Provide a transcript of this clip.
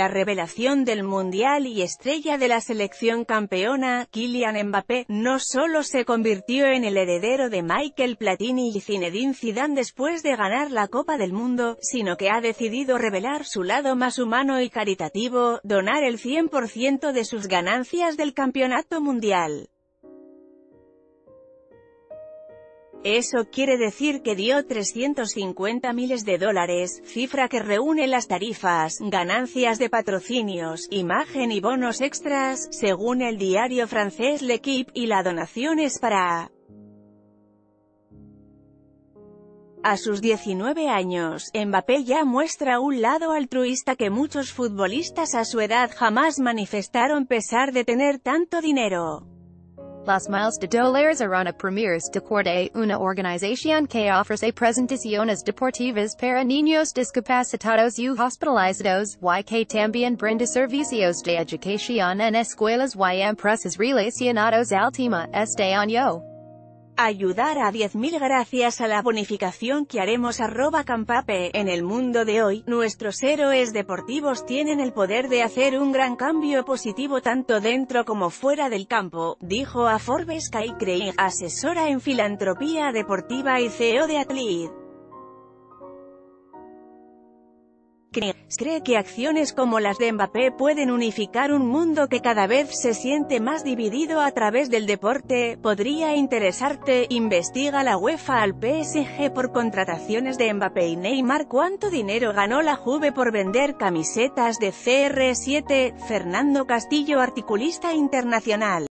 La revelación del Mundial y estrella de la selección campeona, Kylian Mbappé, no solo se convirtió en el heredero de Michael Platini y Zinedine Zidane después de ganar la Copa del Mundo, sino que ha decidido revelar su lado más humano y caritativo, donar el 100% de sus ganancias del campeonato mundial. Eso quiere decir que dio 350 miles de dólares, cifra que reúne las tarifas, ganancias de patrocinios, imagen y bonos extras, según el diario francés L'Équipe, y la donación es para... A sus 19 años, Mbappé ya muestra un lado altruista que muchos futbolistas a su edad jamás manifestaron pesar de tener tanto dinero. Los miles de dólares eran a premiers de corte, una organización que ofrece presentaciones deportivas para niños discapacitados y hospitalizados, y que también brinda servicios de educación en escuelas y empresas relacionados al tema. Este año Ayudar a 10.000 gracias a la bonificación que haremos @Campape. En el mundo de hoy, nuestros héroes deportivos tienen el poder de hacer un gran cambio positivo tanto dentro como fuera del campo, dijo a Forbes Kai Craig, asesora en filantropía deportiva y CEO de Athlete. Cree que acciones como las de Mbappé pueden unificar un mundo que cada vez se siente más dividido a través del deporte. ¿Podría interesarte? Investiga la UEFA al PSG por contrataciones de Mbappé y Neymar. ¿Cuánto dinero ganó la Juve por vender camisetas de CR7? Fernando Castillo, articulista internacional.